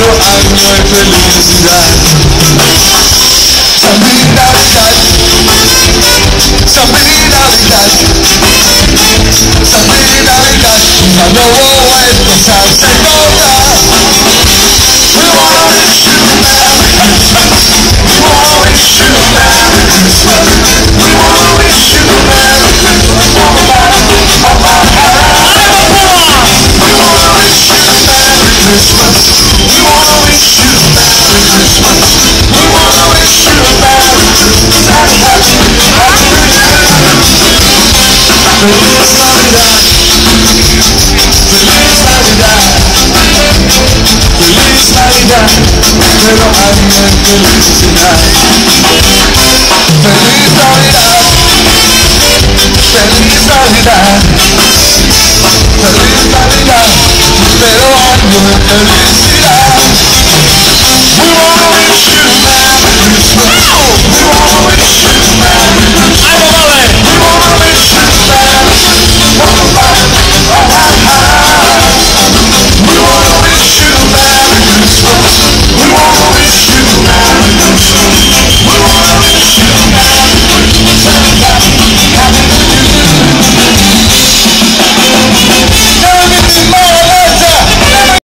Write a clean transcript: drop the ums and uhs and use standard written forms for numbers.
año de felicidad. Feliz Navidad, feliz Navidad, feliz Navidad. Cuando esto se nota. We wanna wish you Merry Christmas. We wanna wish you Merry Christmas. We wanna wish you Merry Christmas. We wanna wish you Merry Christmas. We wanna wish you Merry Christmas. We wanna wish you Merry Christmas. Happy Feliz Navidad. Feliz Navidad. Feliz Navidad. Pero año de felicidad. Feliz Navidad. Feliz Navidad. Feliz Navidad. Pero año de felicidad.